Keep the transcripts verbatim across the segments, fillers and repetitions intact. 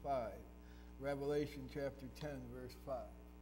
five. Revelation chapter ten, verse five.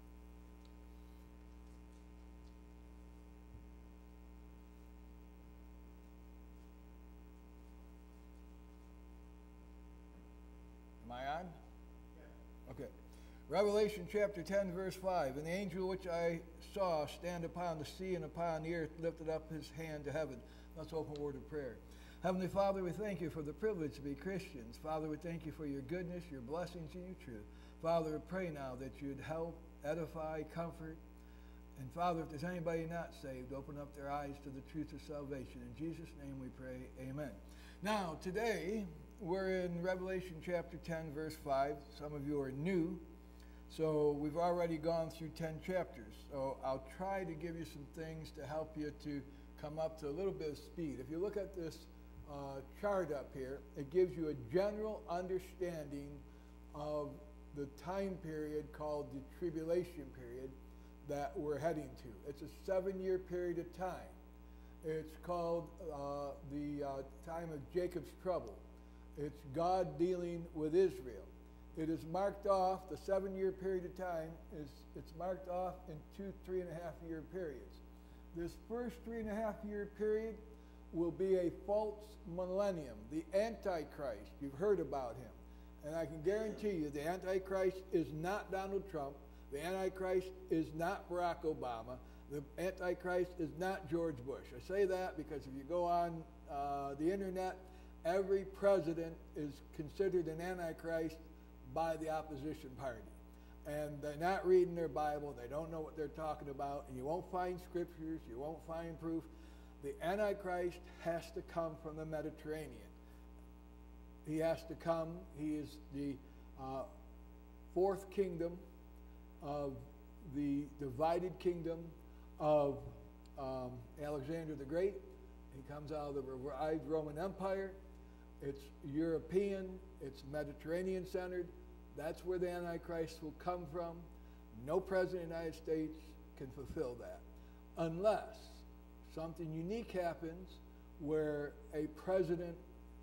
Am I on? Okay. Revelation chapter ten, verse five. And the angel which I saw stand upon the sea and upon the earth lifted up his hand to heaven. Let's open a word of prayer. Heavenly Father, we thank you for the privilege to be Christians. Father, we thank you for your goodness, your blessings, and your truth. Father, we pray now that you'd help, edify, comfort. And Father, if there's anybody not saved, open up their eyes to the truth of salvation. In Jesus' name we pray, amen. Now, today, we're in Revelation chapter ten, verse five. Some of you are new, so we've already gone through ten chapters. So I'll try to give you some things to help you to come up to a little bit of speed. If you look at this uh, chart up here, it gives you a general understanding of the time period called the tribulation period that we're heading to. It's a seven-year period of time. It's called uh, the uh, time of Jacob's trouble. It's God dealing with Israel. It is marked off, the seven-year period of time, is it's marked off in two three and a half year periods. This first three and a half year period will be a false millennium, the Antichrist. You've heard about him. And I can guarantee you the Antichrist is not Donald Trump. The Antichrist is not Barack Obama. The Antichrist is not George Bush. I say that because if you go on uh, the internet, every president is considered an Antichrist by the opposition party. And they're not reading their Bible. They don't know what they're talking about. And you won't find scriptures. You won't find proof. The Antichrist has to come from the Mediterranean. He has to come. He is the uh, fourth kingdom of the divided kingdom of um, Alexander the Great. He comes out of the revived Roman Empire. It's European. It's Mediterranean centered. That's where the Antichrist will come from. No president of the United States can fulfill that unless something unique happens where a president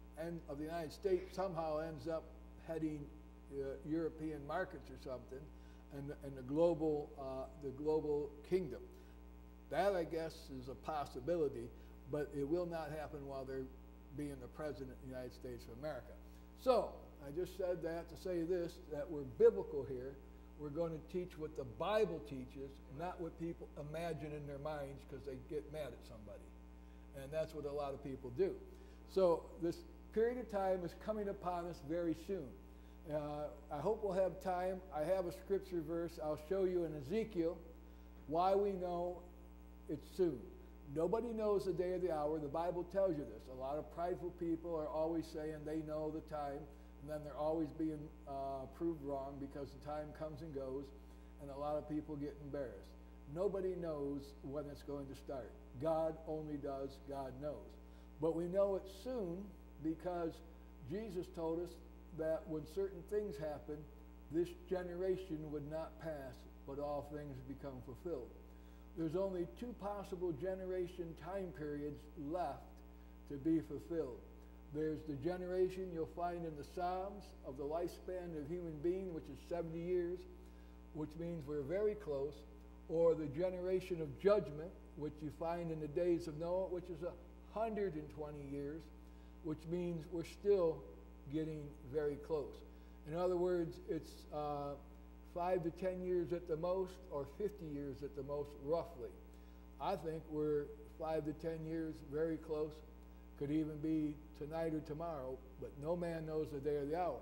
of the United States somehow ends up heading uh, European markets or something, and, and the global uh, the global kingdom. That, I guess, is a possibility, but it will not happen while they're being the president of the United States of America. So, I just said that to say this, that we're biblical here. We're going to teach what the Bible teaches, not what people imagine in their minds because they get mad at somebody. And that's what a lot of people do. So this period of time is coming upon us very soon. Uh, I hope we'll have time. I have a scripture verse. I'll show you in Ezekiel why we know it's soon. Nobody knows the day or the hour. The Bible tells you this. A lot of prideful people are always saying they know the time, and then they're always being uh, proved wrong because the time comes and goes, and a lot of people get embarrassed. Nobody knows when it's going to start. God only does. God knows. But we know it's soon because Jesus told us that when certain things happen, this generation would not pass, but all things become fulfilled. There's only two possible generation time periods left to be fulfilled. There's the generation you'll find in the Psalms of the lifespan of a human being, which is seventy years, which means we're very close, or the generation of judgment, which you find in the days of Noah, which is one hundred twenty years, which means we're still getting very close. In other words, it's uh, five to ten years at the most, or fifty years at the most, roughly. I think we're five to ten years, very close. Could even be tonight or tomorrow, but no man knows the day or the hour.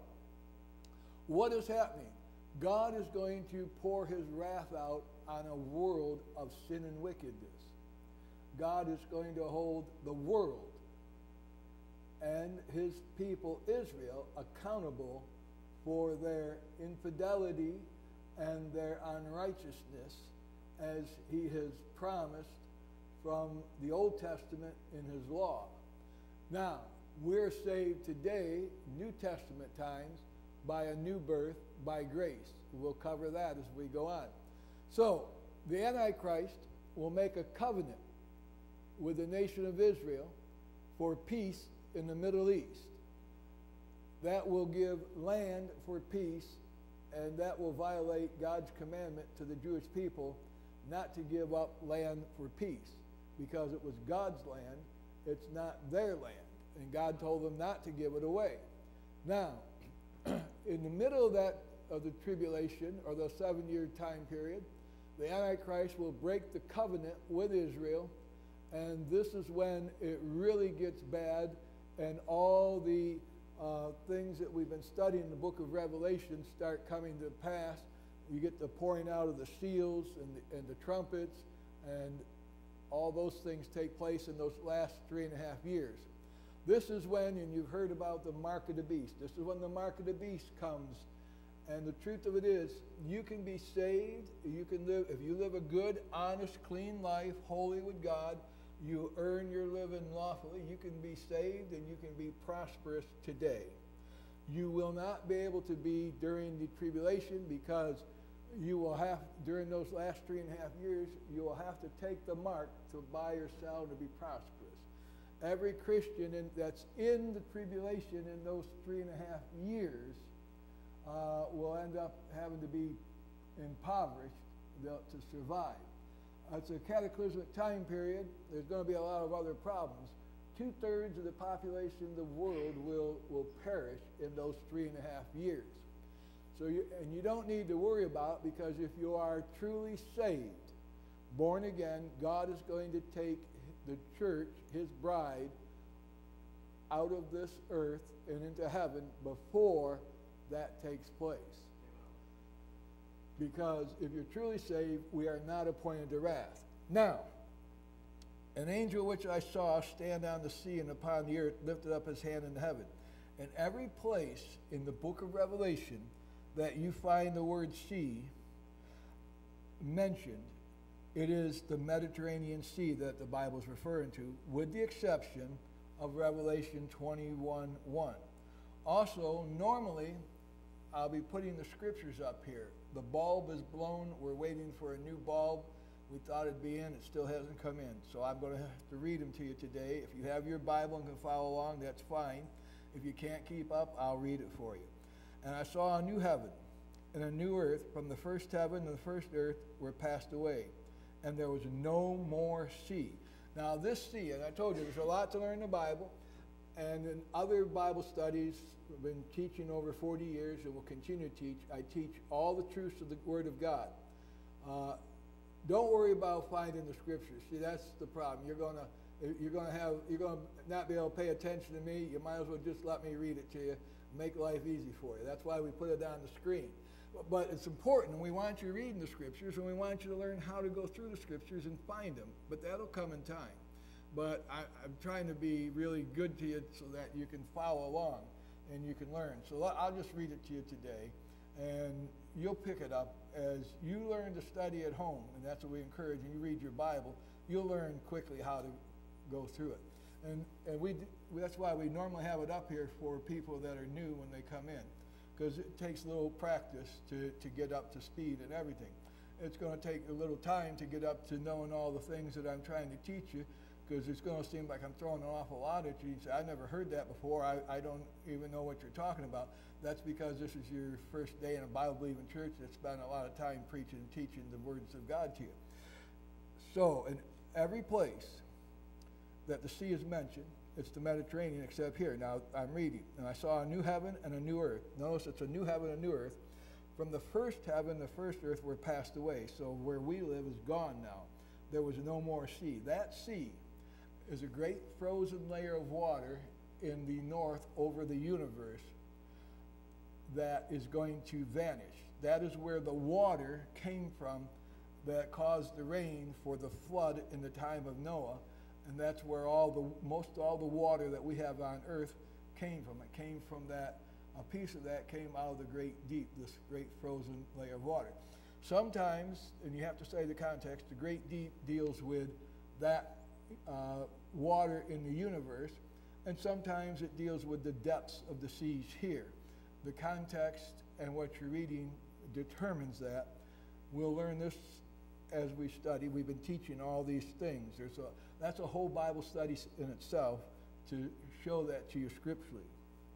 What is happening? God is going to pour his wrath out on a world of sin and wickedness. God is going to hold the world and his people, Israel, accountable for their infidelity and their unrighteousness, as he has promised from the Old Testament in his law. Now, we're saved today, New Testament times, by a new birth, by grace. We'll cover that as we go on. So, the Antichrist will make a covenant with the nation of Israel for peace in the Middle East. that will give land for peace, and that will violate God's commandment to the Jewish people not to give up land for peace, because it was God's land, it's not their land, and God told them not to give it away. Now, in the middle of that, of the tribulation, or the seven-year time period, the Antichrist will break the covenant with Israel, and this is when it really gets bad, and all the uh, things that we've been studying in the book of Revelation start coming to pass. You get the pouring out of the seals and the, and the trumpets, and all those things take place in those last three and a half years. This is when, and you've heard about the mark of the beast, this is when the mark of the beast comes. And the truth of it is, you can be saved, you can live, if you live a good, honest, clean life, holy with God, you earn your living lawfully, you can be saved and you can be prosperous today. You will not be able to be during the tribulation, because you will have, during those last three and a half years, you will have to take the mark to buy or sell to be prosperous. Every Christian in, that's in the tribulation in those three and a half years uh, will end up having to be impoverished to survive. It's a cataclysmic time period. There's going to be a lot of other problems. Two-thirds of the population of the world will, will perish in those three and a half years. So you, and you don't need to worry about it, because if you are truly saved, born again, God is going to take the church, his bride, out of this earth and into heaven before that takes place. Because if you're truly saved, we are not appointed to wrath. Now, an angel which I saw stand on the sea and upon the earth lifted up his hand in heaven. In every place in the book of Revelation that you find the word sea mentioned, it is the Mediterranean Sea that the Bible is referring to, with the exception of Revelation twenty-one one. Also, normally, I'll be putting the scriptures up here. The bulb is blown. We're waiting for a new bulb. We thought it'd be in. It still hasn't come in. So I'm going to have to read them to you today. If you have your Bible and can follow along, that's fine. If you can't keep up, I'll read it for you. And I saw a new heaven and a new earth, from the first heaven and the first earth were passed away, and there was no more sea. Now this sea, and I told you, there's a lot to learn in the Bible, and in other Bible studies, I've been teaching over forty years and will continue to teach. I teach all the truths of the Word of God. Uh, don't worry about finding the Scriptures. See, that's the problem. You're gonna, you're gonna have, you're gonna not be able to pay attention to me. You might as well just let me read it to you. Make life easy for you. That's why we put it on the screen. But, but it's important, and we want you reading the Scriptures, and we want you to learn how to go through the Scriptures and find them. But that'll come in time. But I, I'm trying to be really good to you so that you can follow along and you can learn. So I'll just read it to you today, and you'll pick it up as you learn to study at home, and that's what we encourage. And you read your Bible, you'll learn quickly how to go through it. And, and we, that's why we normally have it up here for people that are new when they come in, because it takes a little practice to, to get up to speed and everything. It's going to take a little time to get up to knowing all the things that I'm trying to teach you, because it's going to seem like I'm throwing an awful lot at you. You say, I've never heard that before. I, I don't even know what you're talking about. That's because this is your first day in a Bible-believing church that spent a lot of time preaching and teaching the words of God to you. So in every place that the sea is mentioned, it's the Mediterranean, except here. Now I'm reading, and I saw a new heaven and a new earth. Notice it's a new heaven and a new earth. From the first heaven, the first earth were passed away. So where we live is gone now. There was no more sea. That sea is a great frozen layer of water in the north over the universe that is going to vanish. That is where the water came from that caused the rain for the flood in the time of Noah, and that's where all the most all the water that we have on earth came from. It came from that, a piece of that came out of the great deep, this great frozen layer of water. Sometimes, and you have to study the context, the great deep deals with that uh, water in the universe, and sometimes it deals with the depths of the seas here. The context and what you're reading determines that. We'll learn this as we study. We've been teaching all these things. There's a, that's a whole Bible study in itself to show that to you scripturally.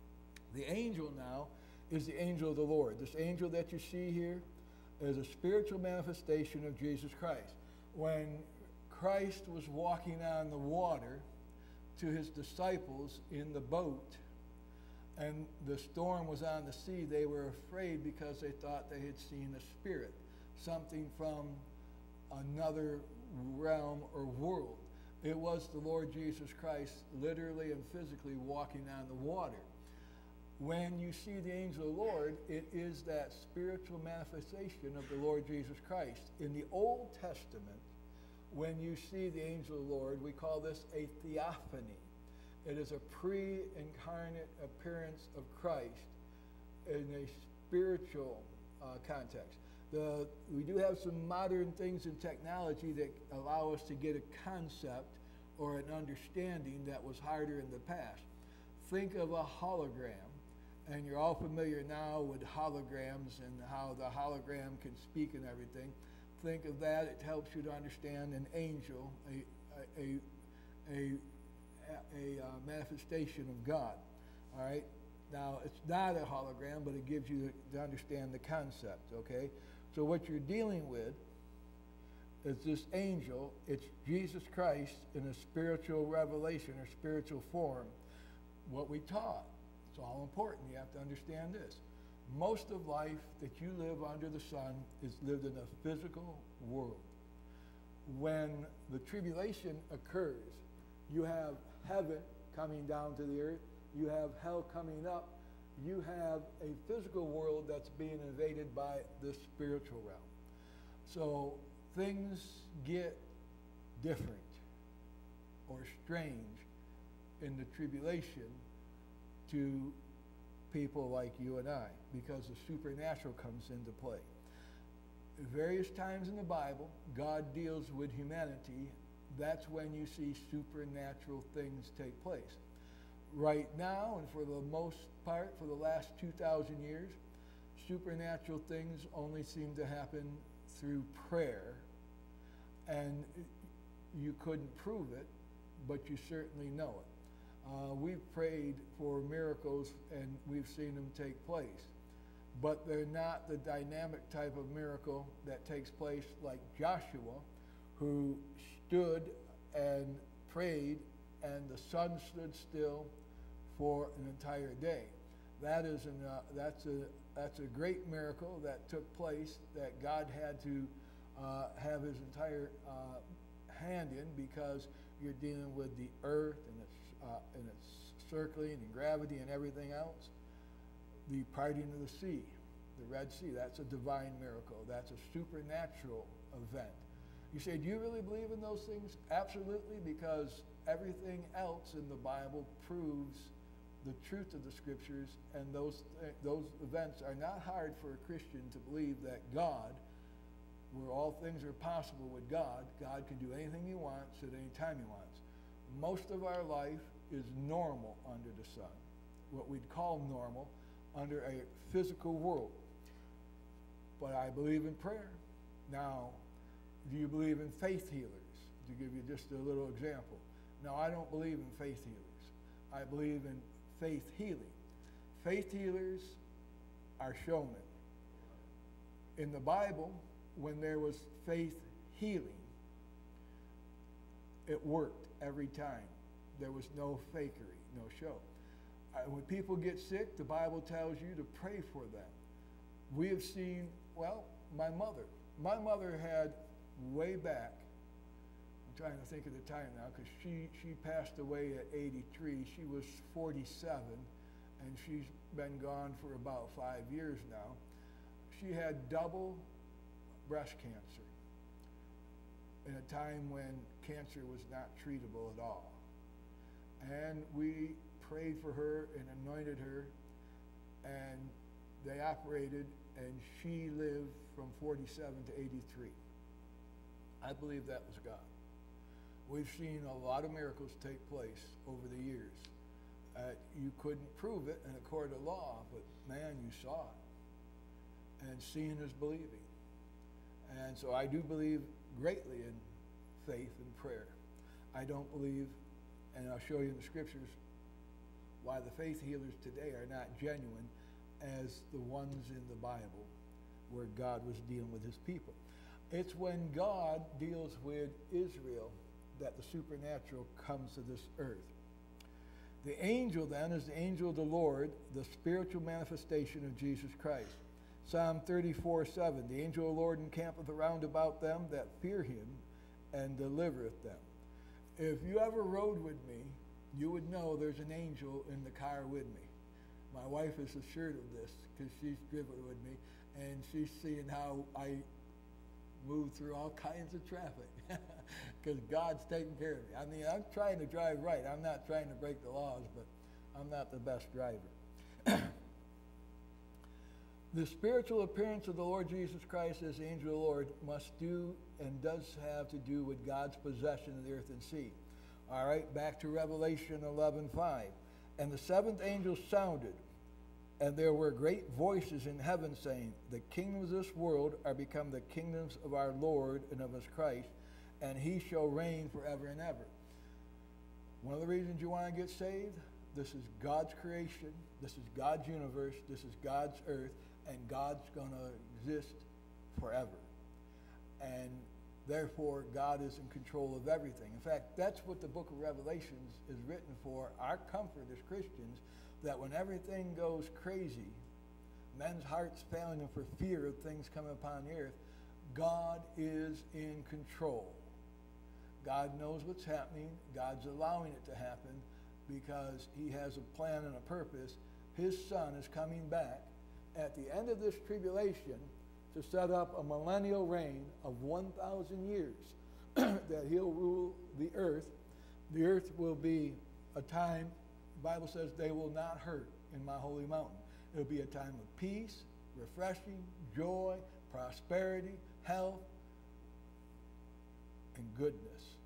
The angel now is the angel of the Lord. This angel that you see here is a spiritual manifestation of Jesus Christ. When Christ was walking on the water to his disciples in the boat, and the storm was on the sea, they were afraid because they thought they had seen a spirit, something from another realm or world. It was the Lord Jesus Christ literally and physically walking on the water. When you see the angel of the Lord, it is that spiritual manifestation of the Lord Jesus Christ. In the Old Testament, when you see the angel of the Lord, we call this a theophany. It is a pre-incarnate appearance of Christ in a spiritual uh, context. The, we do have some modern things in technology that allow us to get a concept or an understanding that was harder in the past. Think of a hologram, and you're all familiar now with holograms and how the hologram can speak and everything. Think of that. It helps you to understand an angel, a, a, a, a, a uh, manifestation of God. All right? Now, it's not a hologram, but it gives you to understand the concept, okay? So what you're dealing with is this angel. It's Jesus Christ in a spiritual revelation or spiritual form. What we taught, it's all important. You have to understand this. Most of life that you live under the sun is lived in a physical world. When the tribulation occurs, you have heaven coming down to the earth. You have hell coming up. You have a physical world that's being invaded by the spiritual realm. So things get different or strange in the tribulation to people like you and I, because the supernatural comes into play. At various times in the Bible, God deals with humanity. That's when you see supernatural things take place. Right now, and for the most part, for the last two thousand years, supernatural things only seem to happen through prayer. And you couldn't prove it, but you certainly know it. Uh, we've prayed for miracles, and we've seen them take place. But they're not the dynamic type of miracle that takes place like Joshua, who stood and prayed, and the sun stood still for an entire day. That is an, uh, that's a that's a great miracle that took place, that God had to uh, have his entire uh, hand in, because you're dealing with the earth and its uh, and its circling and gravity and everything else. The parting of the sea, the Red Sea, that's a divine miracle. That's a supernatural event. You say, do you really believe in those things? Absolutely, because everything else in the Bible proves the truth of the scriptures, and those th- those events are not hard for a Christian to believe that God, where all things are possible with God, God can do anything he wants at any time he wants. Most of our life is normal under the sun, what we'd call normal under a physical world. But I believe in prayer. Now, do you believe in faith healers? To give you just a little example. Now, I don't believe in faith healers. I believe in faith healing. Faith healers are showmen. In the Bible, when there was faith healing, it worked every time. There was no fakery, no show. Uh, when people get sick, the Bible tells you to pray for them. We have seen, well, my mother. My mother had way back, I'm trying to think of the time now, because she, she passed away at eighty-three. She was forty-seven, and she's been gone for about five years now. She had double breast cancer in a time when cancer was not treatable at all. And we prayed for her and anointed her, and they operated, and she lived from forty-seven to eighty-three. I believe that was God. We've seen a lot of miracles take place over the years. Uh, you couldn't prove it in a court of law, but man, you saw it. And seeing is believing. And so I do believe greatly in faith and prayer. I don't believe, and I'll show you in the scriptures, why the faith healers today are not genuine as the ones in the Bible where God was dealing with his people. It's when God deals with Israel that the supernatural comes to this earth. The angel then is the angel of the Lord, the spiritual manifestation of Jesus Christ. Psalm thirty-four seven, the angel of the Lord encampeth around about them that fear him and delivereth them. If you ever rode with me, you would know there's an angel in the car with me. My wife is assured of this because she's driven with me, and she's seeing how I move through all kinds of traffic because God's taking care of me. I mean, I'm trying to drive right. I'm not trying to break the laws, but I'm not the best driver. The spiritual appearance of the Lord Jesus Christ as the angel of the Lord must do and does have to do with God's possession of the earth and sea. All right, back to Revelation eleven five. And the seventh angel sounded, and there were great voices in heaven saying, the kingdoms of this world are become the kingdoms of our Lord and of his Christ, and he shall reign forever and ever. One of the reasons you want to get saved, this is God's creation, this is God's universe, this is God's earth, and God's going to exist forever. And therefore, God is in control of everything. In fact, that's what the book of Revelations is written for, our comfort as Christians, that when everything goes crazy, men's hearts failing them for fear of things coming upon the earth, God is in control. God knows what's happening. God's allowing it to happen because he has a plan and a purpose. His son is coming back at the end of this tribulation to set up a millennial reign of one thousand years that he'll rule the earth. The earth will be a time, the Bible says, they will not hurt in my holy mountain. It'll be a time of peace, refreshing, joy, prosperity, health, and goodness.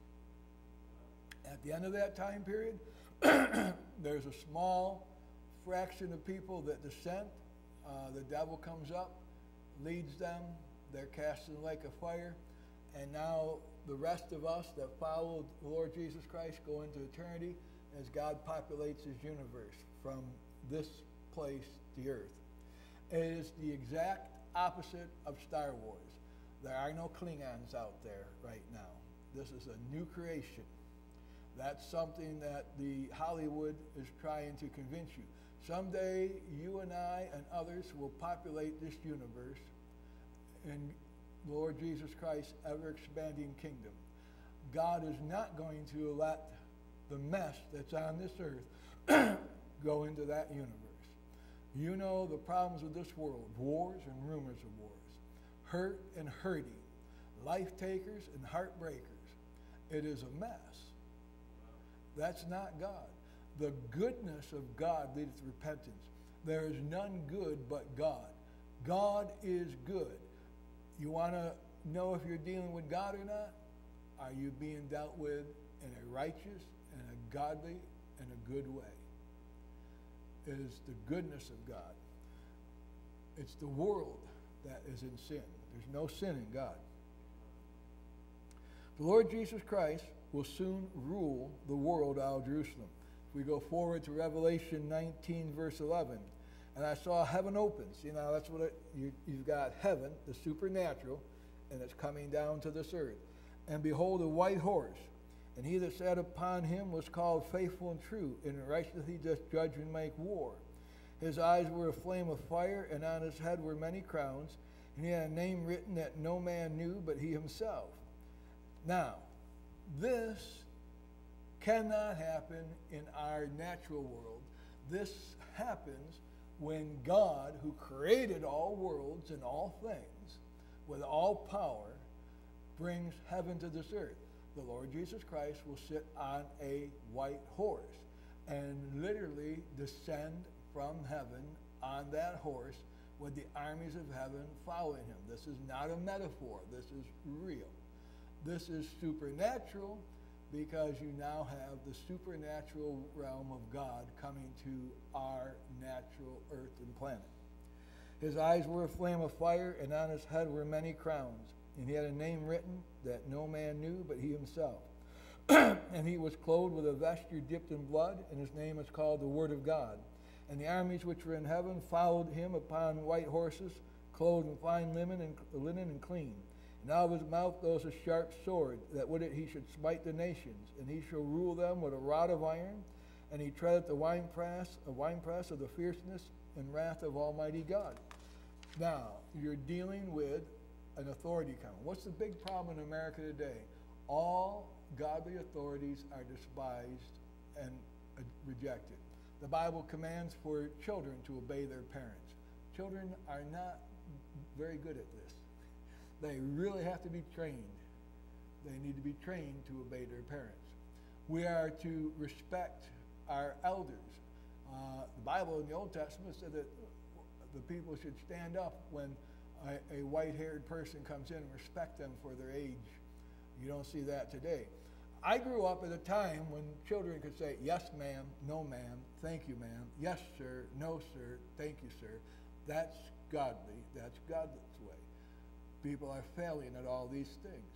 At the end of that time period, there's a small fraction of people that dissent. Uh, the devil comes up, leads them, they're cast in the lake of fire, and now the rest of us that follow the Lord Jesus Christ go into eternity as God populates his universe from this place, the earth. It is the exact opposite of Star Wars. There are no Klingons out there right now. This is a new creation. That's something that the Hollywood is trying to convince you. Someday, you and I and others will populate this universe in the Lord Jesus Christ's ever-expanding kingdom. God is not going to let the mess that's on this earth go into that universe. You know the problems of this world, wars and rumors of wars, hurt and hurting, life takers and heartbreakers. It is a mess. That's not God. The goodness of God leadeth to repentance. There is none good but God. God is good. You want to know if you're dealing with God or not? Are you being dealt with in a righteous and a godly and a good way? It is the goodness of God. It's the world that is in sin. There's no sin in God. The Lord Jesus Christ will soon rule the world out of Jerusalem. We go forward to Revelation nineteen, verse eleven. And I saw heaven open. See, now that's what it, you, you've got heaven, the supernatural, and it's coming down to this earth. And behold, a white horse. And he that sat upon him was called Faithful and True. And in righteousness he doth judge and make war. His eyes were a flame of fire, and on his head were many crowns. And he had a name written that no man knew but he himself. Now, this cannot happen in our natural world. This happens when God, who created all worlds and all things with all power, brings heaven to this earth. The Lord Jesus Christ will sit on a white horse and literally descend from heaven on that horse with the armies of heaven following him. This is not a metaphor. This is real. This is supernatural, because you now have the supernatural realm of God coming to our natural earth and planet. His eyes were a flame of fire, and on his head were many crowns. And he had a name written that no man knew but he himself. And he was clothed with a vesture dipped in blood, and his name is called the Word of God. And the armies which were in heaven followed him upon white horses, clothed in fine linen and, linen and clean. And out of his mouth goes a sharp sword, that with it he should smite the nations, and he shall rule them with a rod of iron, and he treadeth the winepress, a winepress of the fierceness and wrath of Almighty God. Now, you're dealing with an authority coming. What's the big problem in America today? All godly authorities are despised and uh, rejected. The Bible commands for children to obey their parents. Children are not very good at this. They really have to be trained. They need to be trained to obey their parents. We are to respect our elders. Uh, the Bible in the Old Testament said that the people should stand up when a, a white-haired person comes in and respect them for their age. You don't see that today. I grew up at a time when children could say, yes, ma'am, no, ma'am, thank you, ma'am, yes, sir, no, sir, thank you, sir. That's godly. That's God's way. People are failing at all these things.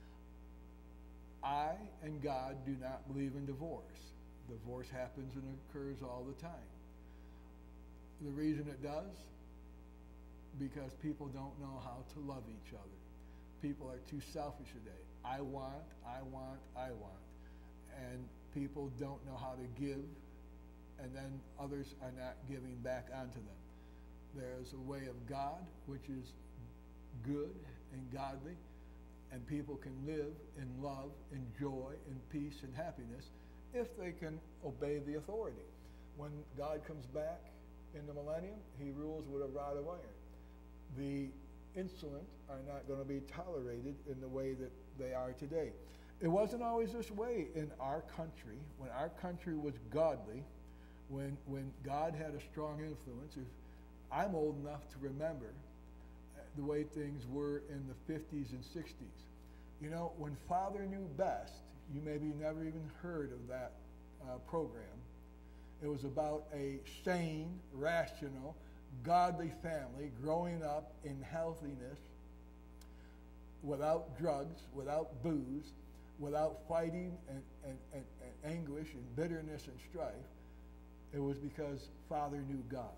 I and God do not believe in divorce. Divorce happens and occurs all the time. The reason it does? Because people don't know how to love each other. People are too selfish today. I want, I want, I want. And people don't know how to give, and then others are not giving back onto them. There's a way of God which is good and godly, and people can live in love, in joy, in peace, and happiness if they can obey the authority. When God comes back in the millennium, he rules with a rod of iron. The insolent are not going to be tolerated in the way that they are today. It wasn't always this way in our country. When our country was godly, when, when God had a strong influence, if I'm old enough to remember the way things were in the fifties and sixties. You know, when Father Knew Best, you maybe never even heard of that uh, program. It was about a sane, rational, godly family growing up in healthiness, without drugs, without booze, without fighting and, and, and, and anguish and bitterness and strife. It was because Father knew God.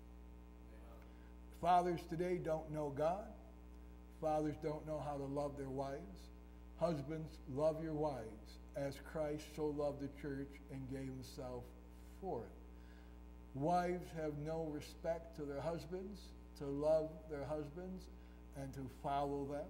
Fathers today don't know God. Fathers don't know how to love their wives. Husbands, love your wives as Christ so loved the church and gave himself for it. Wives have no respect to their husbands, to love their husbands, and to follow them.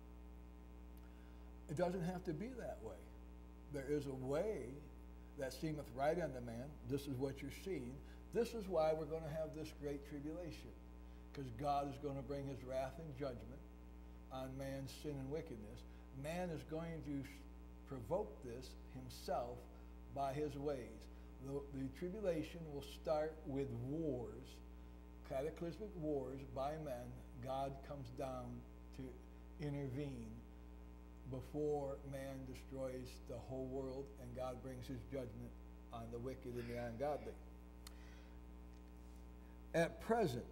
It doesn't have to be that way. There is a way that seemeth right unto man. This is what you're seeing. This is why we're going to have this great tribulation, because God is going to bring his wrath and judgment on man's sin and wickedness. Man is going to provoke this himself by his ways. The, the tribulation will start with wars, cataclysmic wars by men. God comes down to intervene before man destroys the whole world, and God brings his judgment on the wicked and the ungodly. At present,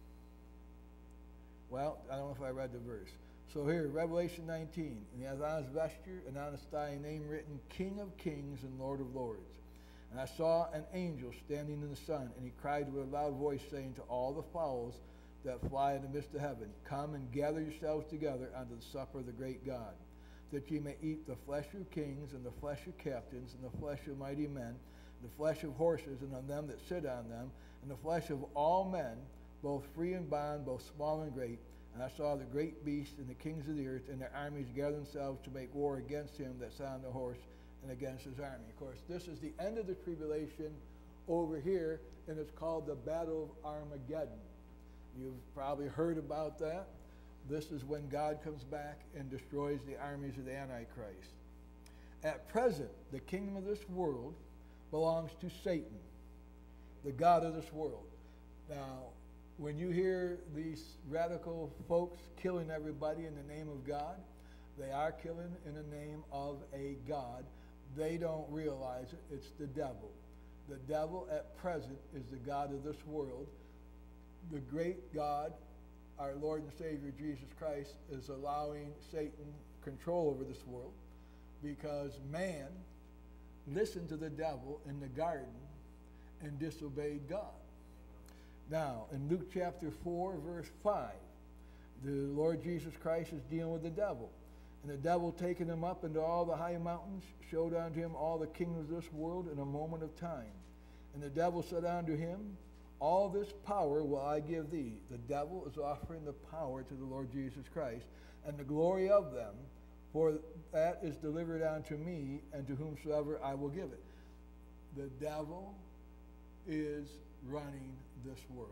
well, I don't know if I read the verse. So here, Revelation nineteen, and he has on his vesture and on his thigh a name written, King of Kings and Lord of Lords. And I saw an angel standing in the sun, and he cried with a loud voice, saying to all the fowls that fly in the midst of heaven, come and gather yourselves together unto the supper of the great God, that ye may eat the flesh of kings, and the flesh of captains, and the flesh of mighty men, the flesh of horses, and of them that sit on them, and the flesh of all men, both free and bond, both small and great. And I saw the great beast and the kings of the earth and their armies gather themselves to make war against him that sat on the horse and against his army. Of course, this is the end of the tribulation over here, and it's called the Battle of Armageddon. You've probably heard about that. This is when God comes back and destroys the armies of the Antichrist. At present, the kingdom of this world belongs to Satan, the god of this world. Now, when you hear these radical folks killing everybody in the name of God, they are killing in the name of a god. They don't realize it. It's the devil. The devil at present is the god of this world. The great God, our Lord and Savior Jesus Christ, is allowing Satan control over this world. because man listened to the devil in the garden and disobeyed God. Now, in Luke chapter four, verse five, the Lord Jesus Christ is dealing with the devil. And the devil, taking him up into all the high mountains, showed unto him all the kingdoms of this world in a moment of time. And the devil said unto him, all this power will I give thee. The devil is offering the power to the Lord Jesus Christ, and the glory of them, for that is delivered unto me, and to whomsoever I will give it. The devil is running this world,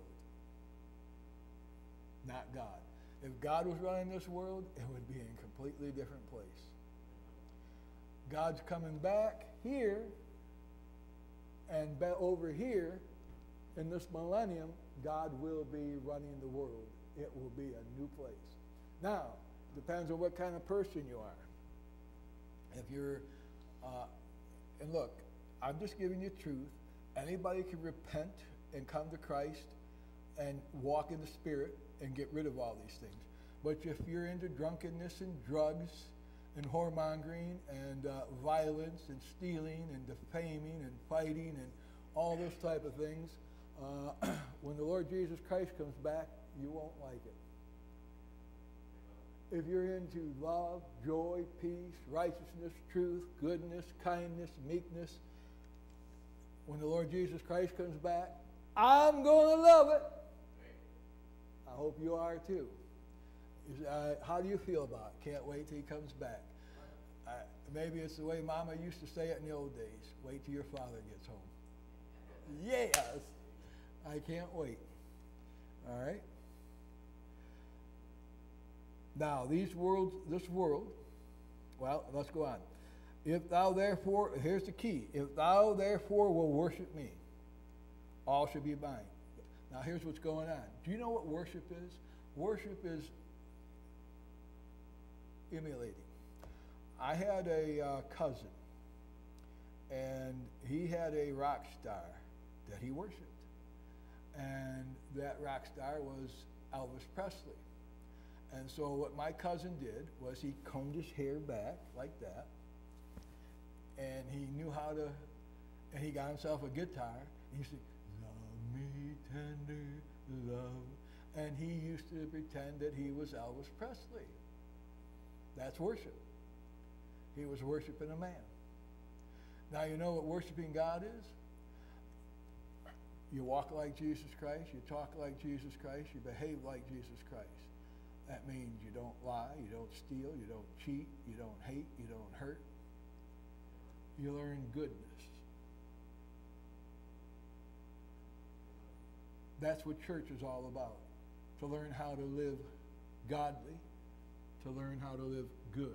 not God. If God was running this world, it would be in a completely different place. God's coming back here, and over here, in this millennium, God will be running the world. It will be a new place. Now, depends on what kind of person you are. If you're, uh, and look, I'm just giving you truth. Anybody can repent and come to Christ and walk in the Spirit and get rid of all these things. But if you're into drunkenness and drugs and whoremongering and uh, violence and stealing and defaming and fighting and all those type of things, uh, when the Lord Jesus Christ comes back, you won't like it. If you're into love, joy, peace, righteousness, truth, goodness, kindness, meekness, when the Lord Jesus Christ comes back, I'm going to love it. I hope you are too. Uh, how do you feel about it? Can't wait till he comes back. Uh, maybe it's the way Mama used to say it in the old days. Wait till your father gets home. Yes. I can't wait. All right. Now, these worlds, this world, well, let's go on. If thou therefore, here's the key. If thou therefore will worship me, all shall be mine. Now, here's what's going on. Do you know what worship is? Worship is emulating. I had a uh, cousin, and he had a rock star that he worshipped. And that rock star was Elvis Presley. And so what my cousin did was he combed his hair back like that, and he knew how to, and he got himself a guitar, and he said, love me tender, love. And he used to pretend that he was Elvis Presley. That's worship. He was worshiping a man. Now you know what worshiping God is? You walk like Jesus Christ, you talk like Jesus Christ, you behave like Jesus Christ. That means you don't lie, you don't steal, you don't cheat, you don't hate, you don't hurt. You learn goodness. That's what church is all about. To learn how to live godly, to learn how to live good.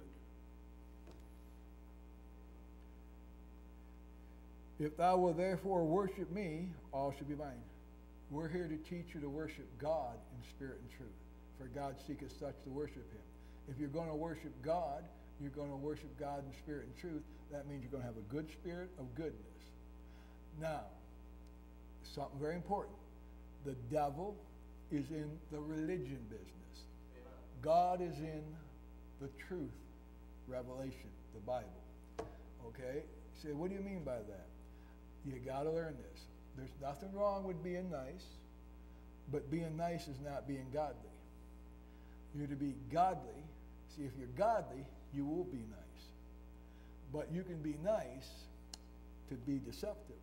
If thou wilt therefore worship me, all shall be mine. We're here to teach you to worship God in spirit and truth. For God seeketh such to worship him. If you're going to worship God, you're going to worship God in spirit and truth. That means you're going to have a good spirit of goodness. Now, something very important. The devil is in the religion business. God is in the truth, revelation, the Bible. Okay? You say, what do you mean by that? You got to learn this. There's nothing wrong with being nice, but being nice is not being godly. You're to be godly. See, if you're godly, you will be nice. But you can be nice to be deceptive.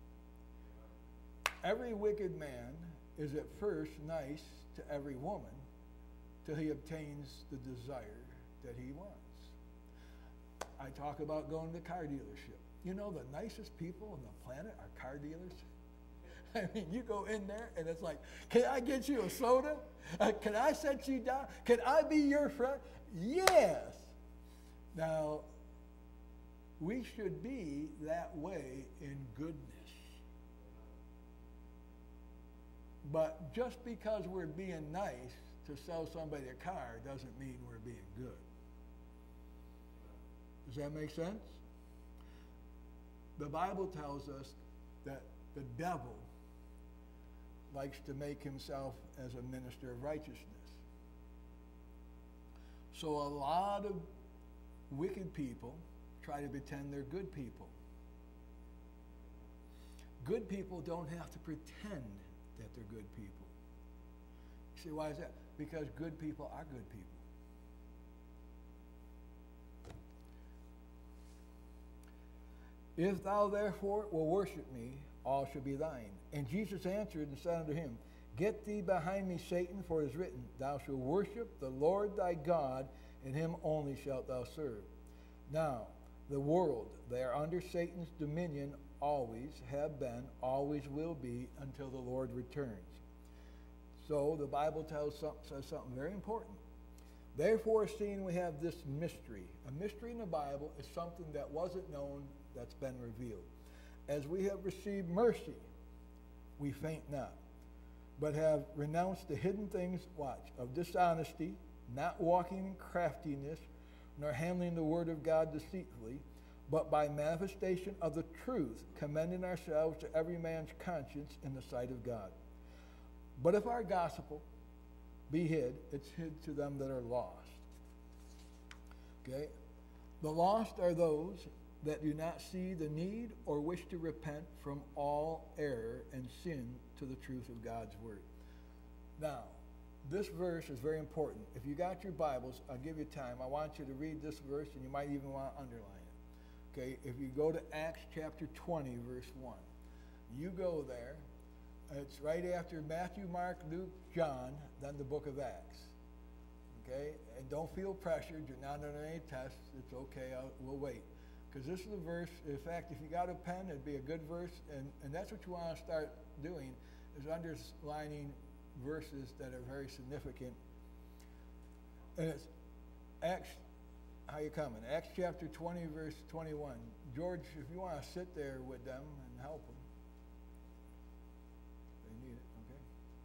Every wicked man is at first nice to every woman till he obtains the desire that he wants. I talk about going to the car dealership. You know, the nicest people on the planet are car dealers. I mean, you go in there and it's like, can I get you a soda? Uh, can I set you down? Can I be your friend? Yes. Now, we should be that way in goodness. But just because we're being nice to sell somebody a car doesn't mean we're being good. Does that make sense? The Bible tells us that the devil likes to make himself as a minister of righteousness. So a lot of wicked people try to pretend they're good people. Good people don't have to pretend that they're good people. You say, why is that? Because good people are good people. If thou therefore will worship me, all shall be thine. And Jesus answered and said unto him, Get thee behind me, Satan, for it is written, Thou shalt worship the Lord thy God, and him only shalt thou serve. Now, the world, they are under Satan's dominion, always have been, always will be, until the Lord returns. So the Bible tells some, says something very important. Therefore, seeing we have this mystery, a mystery in the Bible is something that wasn't known, that's been revealed. As we have received mercy, we faint not, but have renounced the hidden things, watch, of dishonesty, not walking in craftiness, nor handling the word of God deceitfully, but by manifestation of the truth, commending ourselves to every man's conscience in the sight of God. But if our gospel be hid, it's hid to them that are lost. Okay? The lost are those that do not see the need or wish to repent from all error and sin to the truth of God's word. Now, this verse is very important. If you got your Bibles, I'll give you time. I want you to read this verse, and you might even want to underline it. Okay, if you go to Acts chapter twenty, verse one, you go there. It's right after Matthew, Mark, Luke, John, then the book of Acts. Okay, and don't feel pressured. You're not under any tests. It's okay. I'll, we'll wait. Because this is a verse, in fact, if you got a pen, it'd be a good verse, and, and that's what you want to start doing, is underlining verses that are very significant. And it's Acts, how you coming? Acts chapter twenty, verse twenty-one. George, if you want to sit there with them and help them. They need it, okay?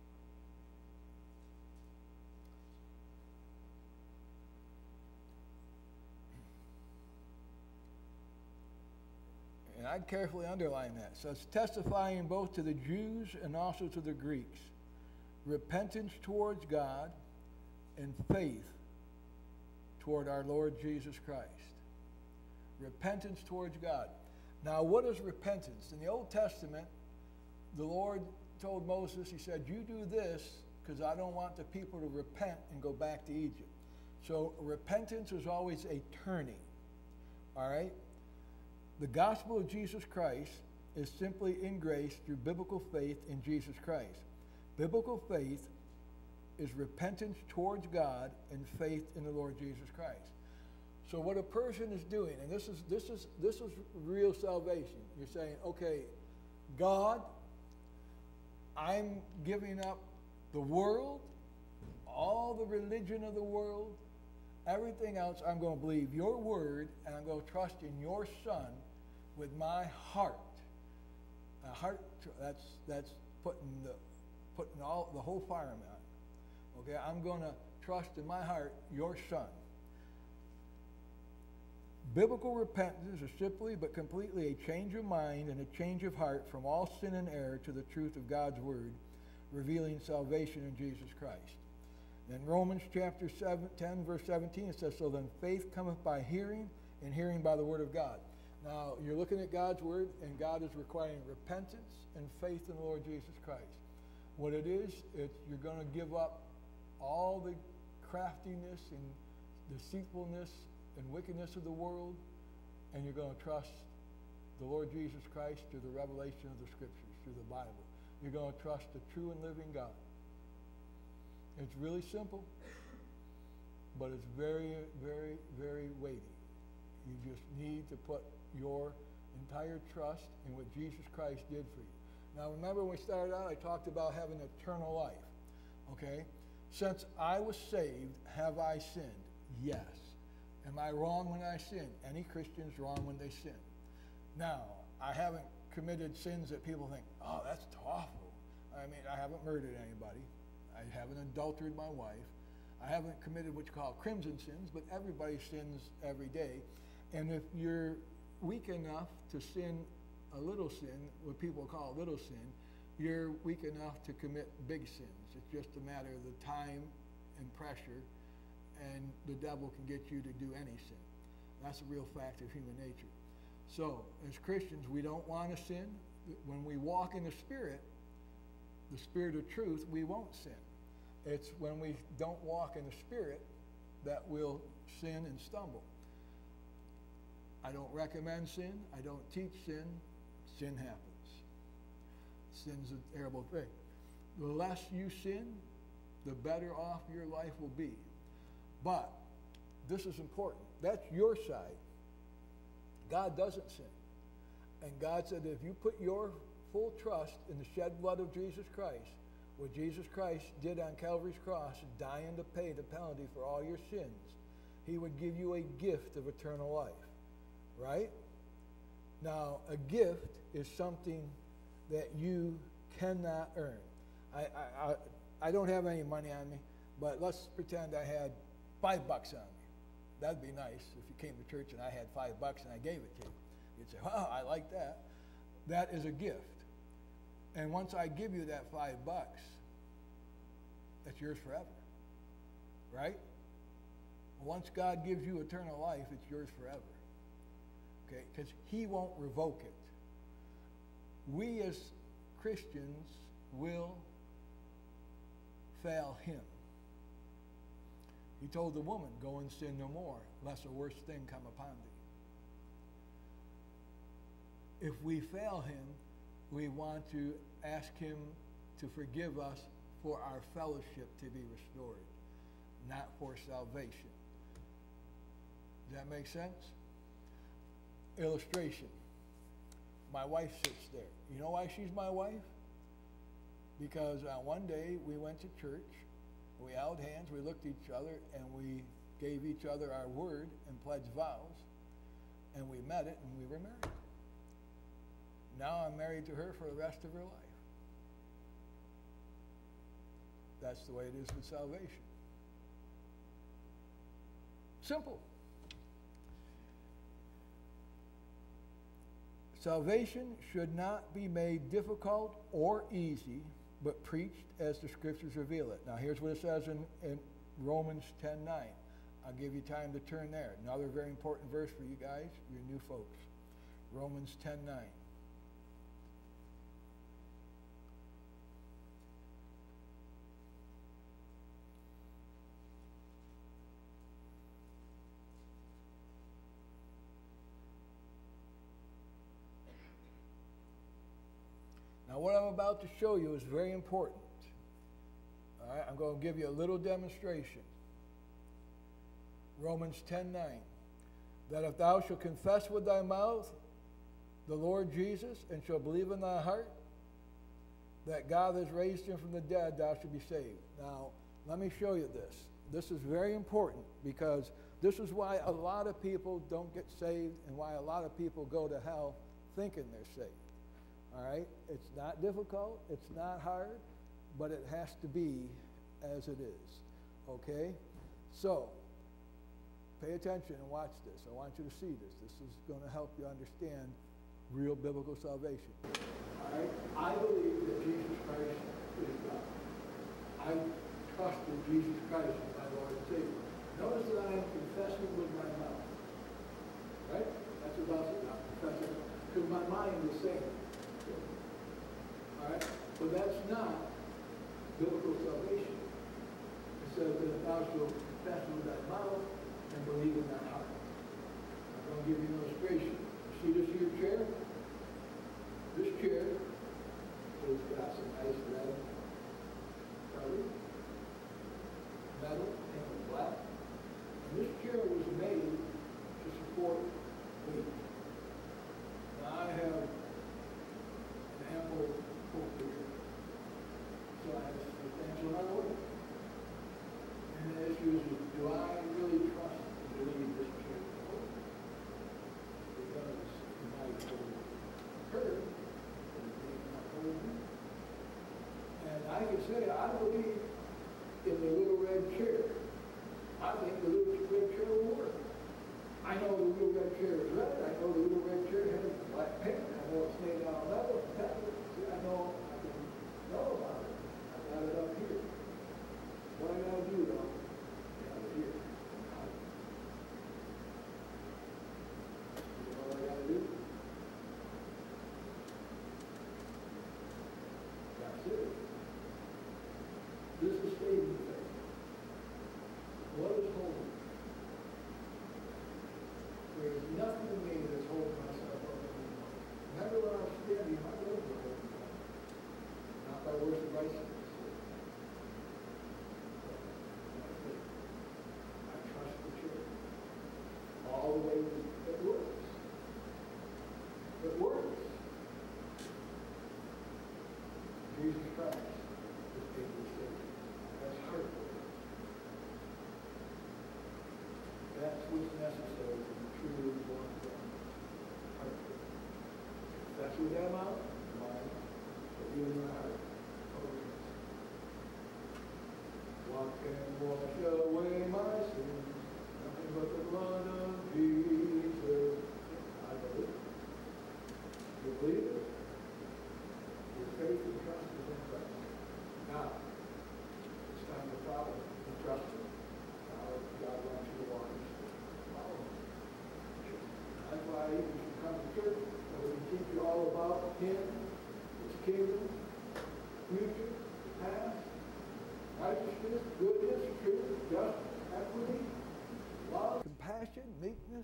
And I'd carefully underline that. So it's testifying both to the Jews and also to the Greeks. Repentance towards God and faith toward our Lord Jesus Christ. Repentance towards God. Now, what is repentance? In the Old Testament, the Lord told Moses, he said, you do this because I don't want the people to repent and go back to Egypt. So repentance is always a turning. All right? The gospel of Jesus Christ is simply in grace through biblical faith in Jesus Christ. Biblical faith is repentance towards God and faith in the Lord Jesus Christ. So what a person is doing, and this is this is this is real salvation. You're saying, okay, God, I'm giving up the world, all the religion of the world, everything else. I'm going to believe your word, and I'm going to trust in your Son with my heart. A heart, that's that's putting the putting all the whole fire on. Okay, I'm going to trust in my heart your Son. Biblical repentance is simply but completely a change of mind and a change of heart from all sin and error to the truth of God's word, revealing salvation in Jesus Christ. In Romans chapter seven, ten, verse seventeen, it says, so then faith cometh by hearing, and hearing by the word of God. Now, you're looking at God's word, and God is requiring repentance and faith in the Lord Jesus Christ. What it is, it's you're going to give up all the craftiness and deceitfulness and wickedness of the world, and you're going to trust the Lord Jesus Christ through the revelation of the Scriptures, through the Bible. You're going to trust the true and living God. It's really simple, but it's very, very, very weighty. You just need to put your entire trust in what Jesus Christ did for you. Now, remember when we started out, I talked about having eternal life. Okay? Since I was saved, have I sinned? Yes. Am I wrong when I sin? Any Christian's wrong when they sin. Now, I haven't committed sins that people think, oh, that's awful. I mean, I haven't murdered anybody. I haven't adulterated my wife. I haven't committed what you call crimson sins, but everybody sins every day. And if you're weak enough to sin a little sin, what people call a little sin, you're weak enough to commit big sins. It's just a matter of the time and pressure, and the devil can get you to do any sin. That's a real fact of human nature. So, as Christians, we don't want to sin. When we walk in the Spirit, the Spirit of truth, we won't sin. It's when we don't walk in the Spirit that we'll sin and stumble. I don't recommend sin. I don't teach sin. Sin happens. Sin's a terrible thing. The less you sin, the better off your life will be. But this is important. That's your side. God doesn't sin. And God said that if you put your full trust in the shed blood of Jesus Christ, what Jesus Christ did on Calvary's cross, dying to pay the penalty for all your sins, he would give you a gift of eternal life. Right? Now, a gift is something that you cannot earn. I, I, I, I don't have any money on me, but let's pretend I had five bucks on me. That'd be nice if you came to church and I had five bucks and I gave it to you. You'd say, oh, I like that. That is a gift. And once I give you that five bucks, that's yours forever. Right? Once God gives you eternal life, it's yours forever. Okay? Because he won't revoke it. We as Christians will fail him. He told the woman, go and sin no more, lest a worse thing come upon thee. If we fail him, we want to ask him to forgive us for our fellowship to be restored, not for salvation. Does that make sense? Illustration. My wife sits there. You know why she's my wife? Because uh, one day we went to church, we held hands, we looked at each other, and we gave each other our word and pledged vows, and we met it, and we were married. Now I'm married to her for the rest of her life. That's the way it is with salvation. Simple. Salvation should not be made difficult or easy, but preached as the Scriptures reveal it. Now here's what it says in, in Romans ten nine. I'll give you time to turn there. Another very important verse for you guys, your new folks. Romans ten nine. Now what I'm about to show you is very important. All right, I'm going to give you a little demonstration. Romans ten nine. That if thou shalt confess with thy mouth the Lord Jesus, and shalt believe in thy heart that God has raised him from the dead, thou shalt be saved. Now, let me show you this. This is very important, because this is why a lot of people don't get saved and why a lot of people go to hell thinking they're saved. All right? It's not difficult. It's not hard. But it has to be as it is. Okay? So, pay attention and watch this. I want you to see this. This is going to help you understand real biblical salvation. All right? I believe that Jesus Christ is God. I trust in Jesus Christ as my Lord and Savior. Notice that I am confessing with my mouth. Right? That's what I'll say. I'm confessing. Because my mind is saying it. All right? But that's not biblical salvation. It says that if thou shalt confess with thy mouth and believe in thy heart. I'm going to give you an illustration. See this here chair? This chair has got some nice red color, metal, and black. And this chair was made to support weight. Now I have an ample hope here. So I have a substantial amount of weight. And the issue is, do I really trust and believe this chair will hold? Because it might hold her, what's necessary to be truly born again. That's with that mouth, mind, but you in your heart. What can wash away my sins? Nothing but the blood of Jesus. I believe. You believe it? Your faith and trust is in Christ. Now, it's time to follow and trust Him. Now, God wants you to walk in His Spirit. Follow Him. That's why you should come to church, so we can teach you all about Him, His kingdom, future, past, righteousness, goodness, truth, justice, equity, love, compassion, meekness.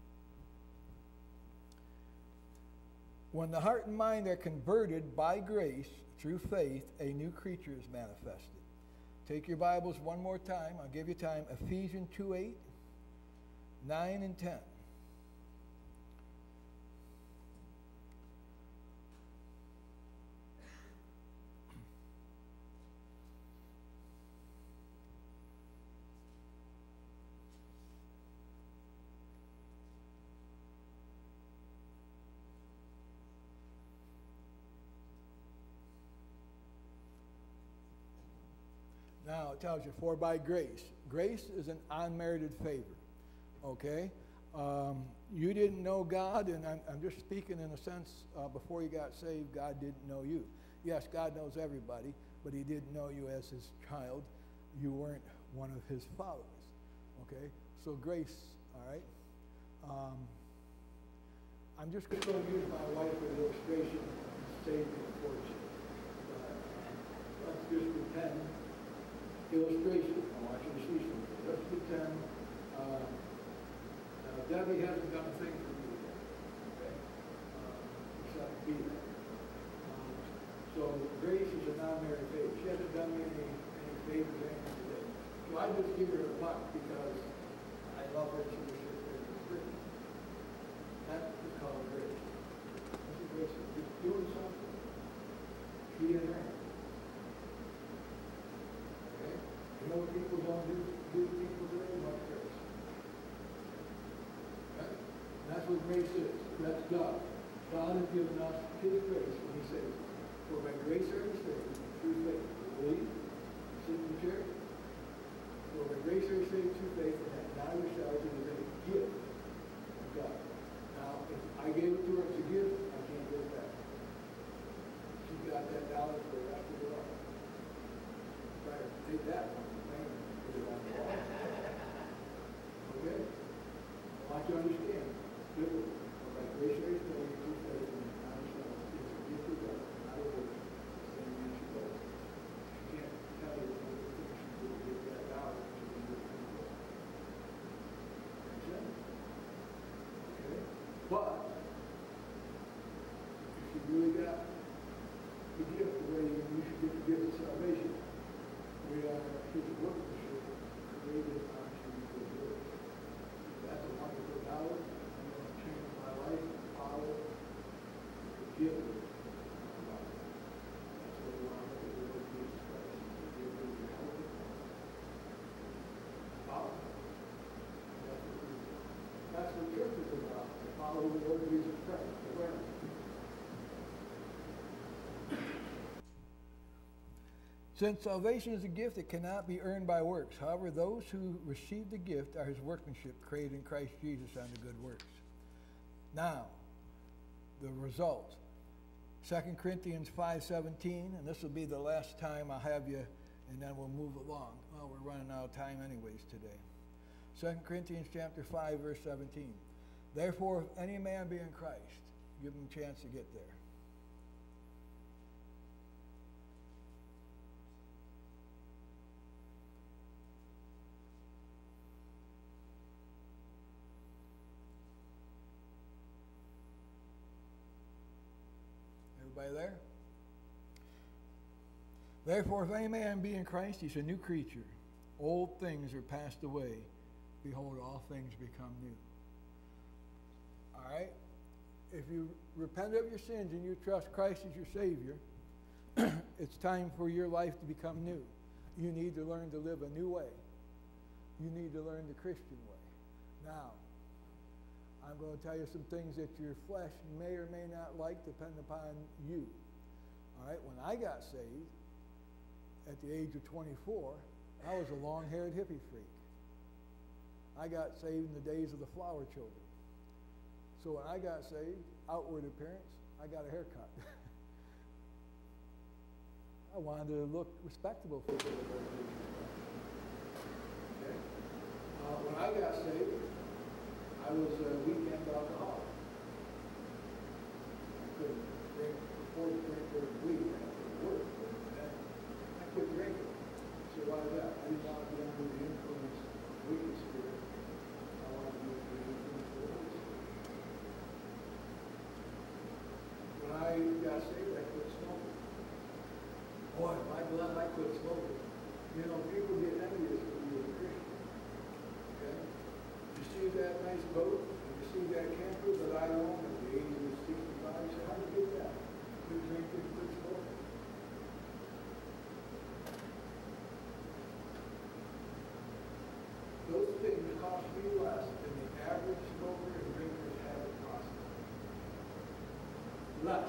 When the heart and mind are converted by grace through faith, a new creature is manifested. Take your Bibles one more time. I'll give you time. Ephesians two eight, nine, and ten. Now it tells you, for by grace. Grace is an unmerited favor. Okay? Um, you didn't know God, and I'm, I'm just speaking in a sense, uh, before you got saved, God didn't know you. Yes, God knows everybody, but He didn't know you as His child. You weren't one of His followers. Okay? So grace, all right? Um, I'm just going to use my wife as an illustration and save me a fortune. Uh, let's just pretend. Illustration. I want you to see something. Let's pretend uh, now Debbie hasn't done a thing for me yet. Okay? Uh, except be there. Um, so grace is a non-married favor. She hasn't done me any, any favors or anything today. So I just give her a buck because I love her and she was just there for free. That is called grace. That's what grace is. Just doing something. She and her. You know what people don't do, do to people today? Much grace. Right? And that's what grace is. That's God. God has given us His grace when He says, for by grace are you saved through faith. You believe? You sit in the chair? For by grace are you saved through faith, and that now yourselves is a gift of God. Now, if I gave it to her as a gift, I can't give it back. She got that dollar for the rest of her life. Try to take that one. Okay? I want you to understand. Biblically, by grace are you saved through faith, and not yourself is a gift of God, not a work. Same man she does. She can't tell you what the things she did to get that dollar. She didn't do it. Understand? Okay? But if you really got the gift the way you should get the gift of salvation, we are His workmanship, created unto good works. That's a wonderful dollar. I'm going to change my life, power, the gift of my life. That's what we want to do with Jesus Christ. The gift of your health, power. That's what, we, that's what church is about. To follow the Lord Jesus Christ. Awareness. Since salvation is a gift, it cannot be earned by works. However, those who receive the gift are His workmanship, created in Christ Jesus unto good works. Now, the result. Second Corinthians five seventeen, and this will be the last time I'll have you, and then we'll move along. Well, we're running out of time anyways today. Second Corinthians chapter five, verse seventeen. Therefore, if any man be in Christ, give him a chance to get there. Everybody there? Therefore, if any man be in Christ, he's a new creature. Old things are passed away. Behold, all things become new. All right? If you repent of your sins and you trust Christ as your Savior, it's time for your life to become new. You need to learn to live a new way. You need to learn the Christian way. Now, I'm going to tell you some things that your flesh may or may not like, depending upon you. All right, when I got saved, at the age of twenty-four, I was a long-haired hippie freak. I got saved in the days of the flower children. So when I got saved, outward appearance, I got a haircut. I wanted to look respectable for the Lord. Okay? Uh, when I got saved, I was a weekend alcoholic. I couldn't drink before the drink during the week. I couldn't work. And I quit drinking. So why is that? I didn't want to be under the influence of the wicked spirit. I wanted to be under the influence of the Holy Spirit. When I got saved, I quit smoking. Boy, am I glad I quit smoking. You know, people get envious when you're a Christian. Okay? You see that nice boat, and you see that camper that I own at the age of sixty-five, you say, how did you get that? Quit drinking, quit smoking. Those things cost me less than the average smoker and drinker's habit cost me. Less.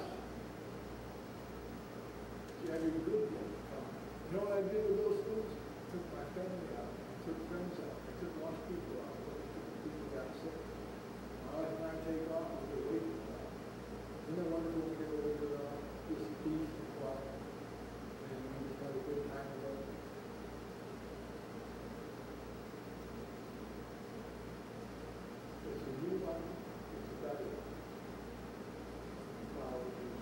See, I did good things. You know what I did with those things? I took my family out. I took friends out. I took lost people out. People got sick. My wife and I take off and we're waiting for that. Isn't it wonderful to get away with uh, just peace and quiet? And we just have a good time together. It's a new life. It's a better life. Follow Jesus.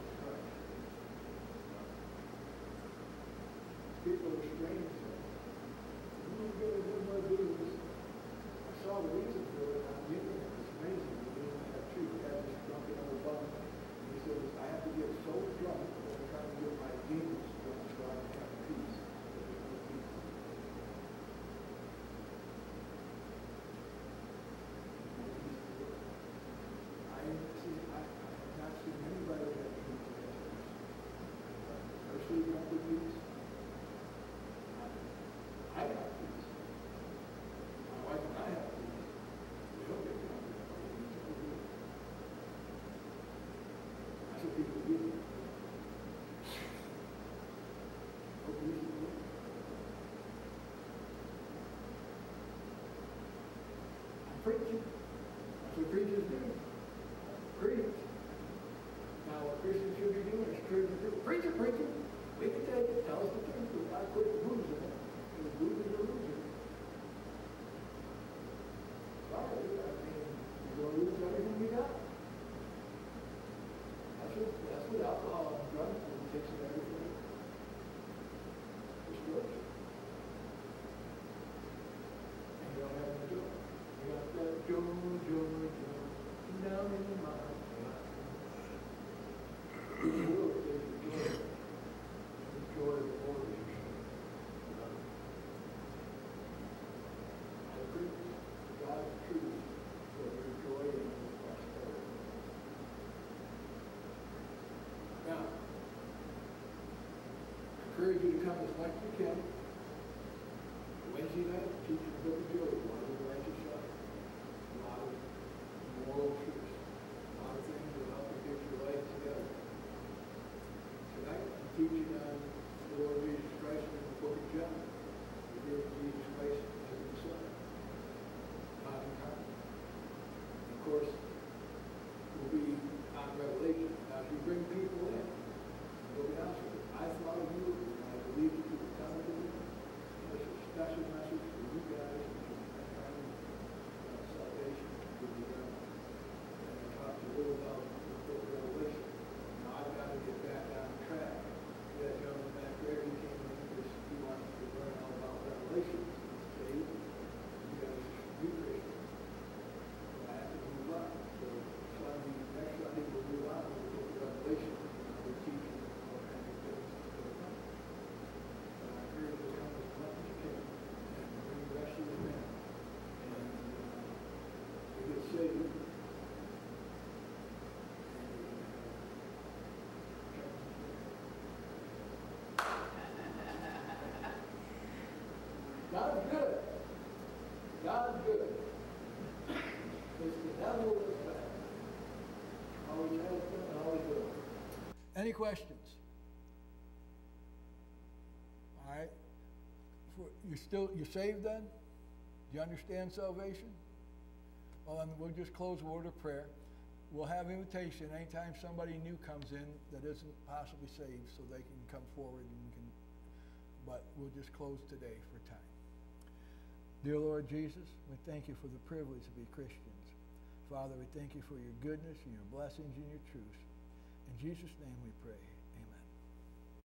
Any questions? All right. For, you still you're saved then? Do you understand salvation? Well, then we'll just close with a word of prayer. We'll have invitation anytime somebody new comes in that isn't possibly saved, so they can come forward and we can. But we'll just close today for time. Dear Lord Jesus, we thank you for the privilege to be Christians. Father, we thank you for your goodness and your blessings and your truth. In Jesus' name we pray.